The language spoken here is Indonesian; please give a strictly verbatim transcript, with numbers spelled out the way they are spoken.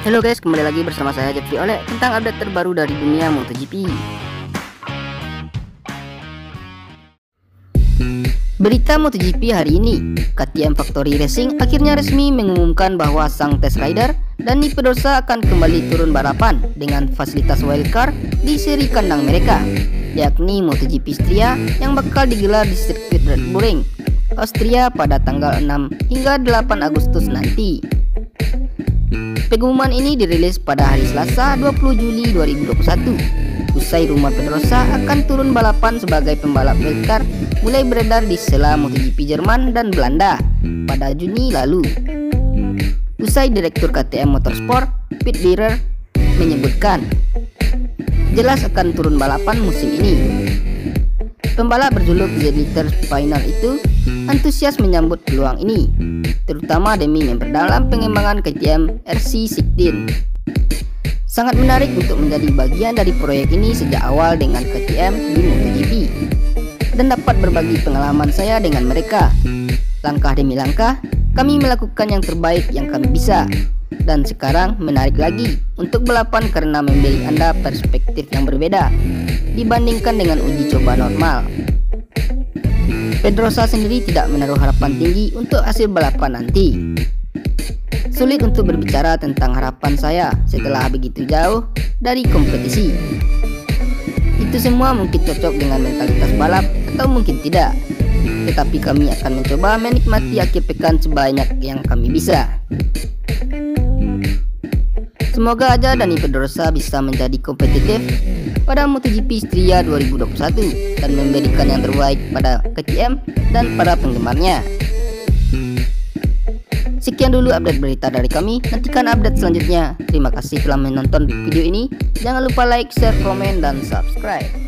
Halo guys, kembali lagi bersama saya Jeffrey Oleh tentang update terbaru dari dunia MotoGP. Berita MotoGP hari ini, K T M Factory Racing akhirnya resmi mengumumkan bahwa sang test rider Dani Pedrosa akan kembali turun balapan dengan fasilitas wildcard di seri kandang mereka, yakni MotoGP Istria yang bakal digelar di sirkuit Red Bull Ring, Austria pada tanggal enam hingga delapan Agustus nanti. Pengumuman ini dirilis pada hari Selasa dua puluh Juli dua ribu dua puluh satu. Usai rumor Pedrosa akan turun balapan sebagai pembalap wildcard mulai beredar di sela MotoGP Jerman dan Belanda pada Juni lalu. Usai Direktur K T M Motorsport, Pit Bierer, menyebutkan jelas akan turun balapan musim ini. Pembalap berjuluk The Little Final itu antusias menyambut peluang ini, terutama demi memperdalam pengembangan K T M R C enam belas. Sangat menarik untuk menjadi bagian dari proyek ini sejak awal dengan K T M di MotoGP dan dapat berbagi pengalaman saya dengan mereka. Langkah demi langkah, kami melakukan yang terbaik yang kami bisa. Dan sekarang menarik lagi untuk balapan karena memberi Anda perspektif yang berbeda dibandingkan dengan uji coba normal. Pedrosa sendiri tidak menaruh harapan tinggi untuk hasil balapan nanti. Sulit untuk berbicara tentang harapan saya setelah begitu jauh dari kompetisi. Itu semua mungkin cocok dengan mentalitas balap atau mungkin tidak. Tetapi kami akan mencoba menikmati akhir pekan sebanyak yang kami bisa. Semoga aja Dani Pedrosa bisa menjadi kompetitif pada MotoGP Istria dua ribu dua puluh satu dan memberikan yang terbaik pada K T M dan para penggemarnya. Sekian dulu update berita dari kami. Nantikan update selanjutnya. Terima kasih telah menonton video ini. Jangan lupa like, share, komen, dan subscribe.